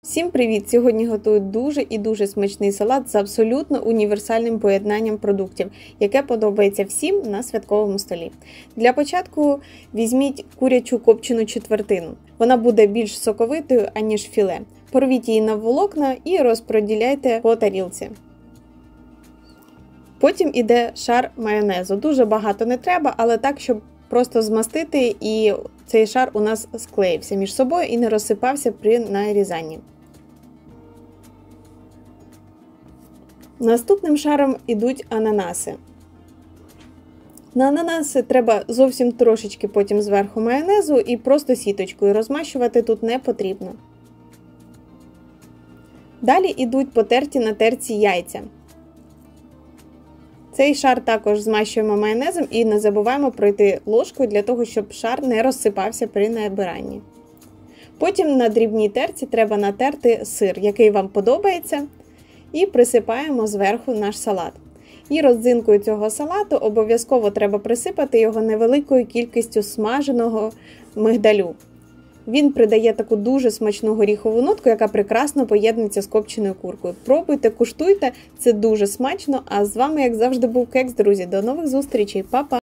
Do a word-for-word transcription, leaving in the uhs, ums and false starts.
Всім привіт! Сьогодні готую дуже і дуже смачний салат з абсолютно універсальним поєднанням продуктів, яке подобається всім на святковому столі. Для початку візьміть курячу копчену четвертину. Вона буде більш соковитою, аніж філе. Порвіть її на волокна і розподіляйте по тарілці. Потім іде шар майонезу. Дуже багато не треба, але так, щоб просто змастити і цей шар у нас склеївся між собою і не розсипався при нарізанні. Наступним шаром йдуть ананаси. На ананаси треба зовсім трошечки потім зверху майонезу і просто сіточкою розмащувати тут не потрібно. Далі йдуть потерті на терці яйця. Цей шар також змащуємо майонезом і не забуваємо пройти ложкою для того, щоб шар не розсипався при набиранні. Потім на дрібній терці треба натерти сир, який вам подобається, і присипаємо зверху наш салат. І родзинкою цього салату обов'язково треба присипати його невеликою кількістю смаженого мигдалю. Він придає таку дуже смачну горіхову нотку, яка прекрасно поєднується з копченою куркою. Пробуйте, куштуйте, це дуже смачно. А з вами, як завжди, був Кекс, друзі. До нових зустрічей, па-па!